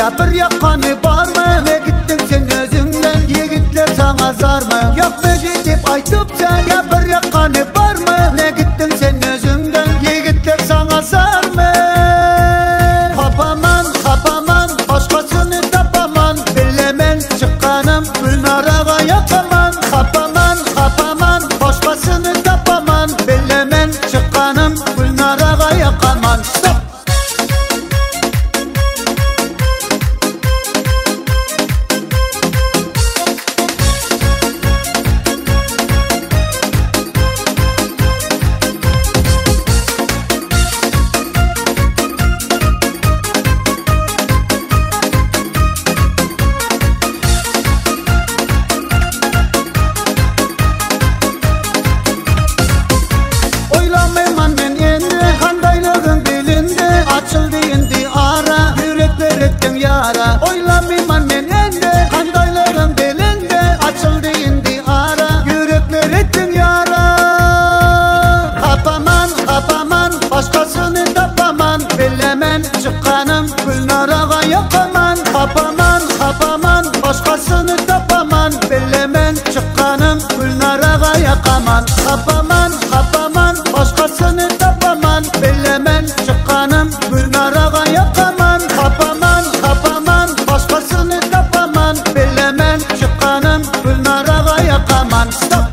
Ya bir yakanı var mı? Ne gittin sen özünden? Yigitler sana zar mı? Yok mu gidip aytıp sen? Ya bir yakanı var mı? Ne gittin sen özünden? Yigitler sana zar mı? Kapaman, kapaman, başkasını tapaman. Bilemen çıkanım, Gülnar'a yakaman. Kapaman, kapaman, başkasını tapaman. Bilemen çıkanım, Gülnar'a yakaman. Stop! Oylamayman men endi, kandaylığın dilinde. Açıldı indi ara, yürekler ettim yara. Oylamayman men endi, kandaylığın dilinde. Açıldı indi ara, yürekler ettim yara. Kapaman, kapaman, başkasını tapaman. Bilemen çıkanım, Gülnar'a yakaman. Kapaman, kapaman, başkasını tapaman. Bilemen çıkanım, Gülnar'a yakaman. Kapaman, kapaman, başkasını tapaman. Bilemen çıkanım, Gülnar'a yakaman. Kapaman, kapaman, başkasını tapaman. Bilemen çıkanım, Gülnar'a yakaman. Stop!